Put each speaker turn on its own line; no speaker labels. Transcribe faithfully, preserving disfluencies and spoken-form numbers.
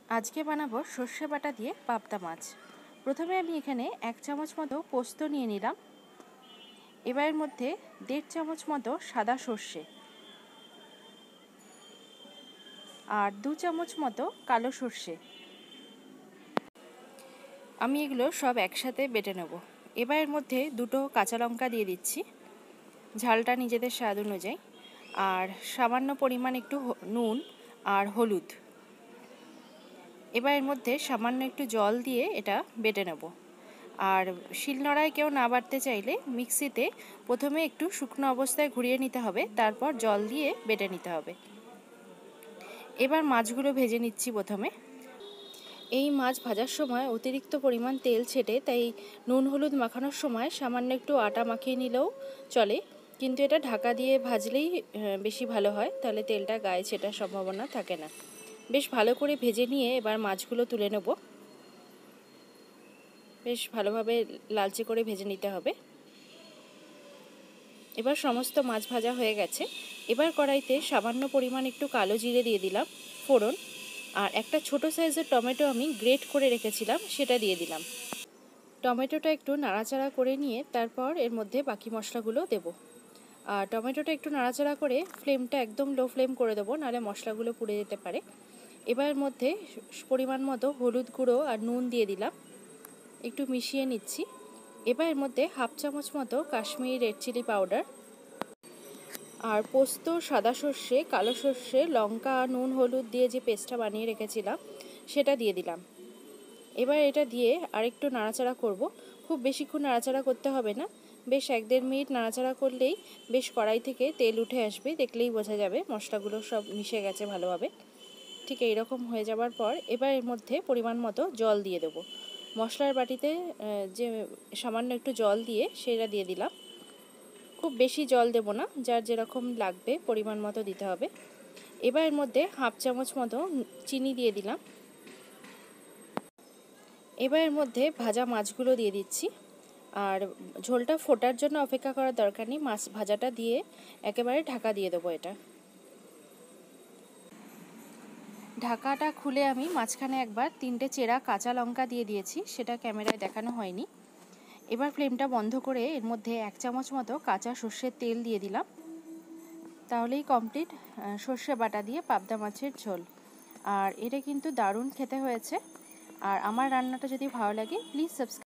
আজকে বানাবো সর্ষে বাটা দিয়ে পাবদা মাছ। প্রথমে আমি এখানে এক চামচ মতো পোস্ত নিয়ে নিলাম। এবার এর মধ্যে দেড় চামচ মতো সাদা সর্ষে আর দু চামচ মতো কালো সর্ষে, আমি এগুলো সব একসাথে বেটে নেব। এবার এর মধ্যে দুটো কাঁচা লঙ্কা দিয়ে দিচ্ছি, ঝালটা নিজেদের স্বাদ অনুযায়ী, আর সামান্য পরিমাণ একটু নুন আর হলুদ। এবার এর মধ্যে সামান্য একটু জল দিয়ে এটা বেটে নেব। আর শিলনোড়ায় কেউ না বাটতে চাইলে মিক্সিতে প্রথমে একটু শুকনো অবস্থায় ঘুরিয়ে নিতে হবে, তারপর জল দিয়ে বেটে নিতে হবে। এবার মাছগুলো ভেজে নিচ্ছি প্রথমে। এই মাছ ভাজার সময় অতিরিক্ত পরিমাণ তেল ছেটে, তাই নুন হলুদ মাখানোর সময় সামান্য একটু আটা মাখিয়ে নিলেও চলে, কিন্তু এটা ঢাকা দিয়ে ভাজলেই বেশি ভালো হয়, তাহলে তেলটা গায়ে ছেটার সম্ভাবনা থাকে না। বেশ ভালো করে ভেজে নিয়ে এবার মাছগুলো তুলে নেব। বেশ ভালোভাবে লালচে করে ভেজে নিতে হবে। এবার সমস্ত মাছ ভাজা হয়ে গেছে। এবার কড়াইতে সামান্য পরিমাণ একটু কালো জিরে দিয়ে দিলাম ফোড়ন, আর একটা ছোট সাইজের টমেটো আমি গ্রেট করে রেখেছিলাম সেটা দিয়ে দিলাম। টমেটোটা একটু নাড়াচাড়া করে নিয়ে তারপর এর মধ্যে বাকি মশলাগুলো দেব। আর টমেটোটা একটু নাড়াচাড়া করে ফ্লেমটা একদম লো ফ্লেম করে দেবো, নাহলে মশলাগুলো পুড়ে যেতে পারে। এবার এর মধ্যে পরিমাণ মতো হলুদ গুঁড়ো আর নুন দিয়ে দিলাম, একটু মিশিয়ে নিচ্ছি। এবার এর মধ্যে হাফ চামচ মতো কাশ্মীরি রেড চিলি পাউডার আর পোস্ত, সাদা সর্ষে, কালো সর্ষে, লঙ্কা, নুন হলুদ দিয়ে যে পেস্টটা বানিয়ে রেখেছিলাম সেটা দিয়ে দিলাম। এবার এটা দিয়ে আরেকটু নাড়াচাড়া করব। খুব বেশিক্ষণ নাড়াচাড়া করতে হবে না, বেশ এক দেড় মিনিট নাড়াচাড়া করলেই বেশ কড়াই থেকে তেল উঠে আসবে, দেখলেই বোঝা যাবে মশলাগুলো সব মিশে গেছে ভালোভাবে। ঠিক এইরকম হয়ে যাবার পর এবার এর মধ্যে পরিমাণ মতো জল দিয়ে দেবো। মশলার বাটিতে যে সামান্য একটু জল দিয়ে সেটা দিয়ে দিলাম। খুব বেশি জল দেব না, যার যেরকম লাগবে পরিমাণ মতো দিতে হবে। এবার এর মধ্যে হাফ চামচ মতো চিনি দিয়ে দিলাম। এবার এর মধ্যে ভাজা মাছগুলো দিয়ে দিচ্ছি, আর ঝোলটা ফোটার জন্য অপেক্ষা করার দরকার নেই, মাছ ভাজাটা দিয়ে একেবারে ঢাকা দিয়ে দেবো। এটা ঢাকাটা খুলে আমি মাঝখানে একবার তিনটে চেরা কাঁচা লঙ্কা দিয়ে দিয়েছি, সেটা ক্যামেরায় দেখানো হয়নি। এবার ফ্লেমটা বন্ধ করে এর মধ্যে এক চামচ মতো কাঁচা সর্ষের তেল দিয়ে দিলাম। তাহলেই কমপ্লিট সর্ষে বাটা দিয়ে পাবদা মাছের ঝোল। আর এটা কিন্তু দারুণ খেতে হয়েছে। আর আমার রান্নাটা যদি ভালো লাগে প্লিজ সাবস্ক্রাইব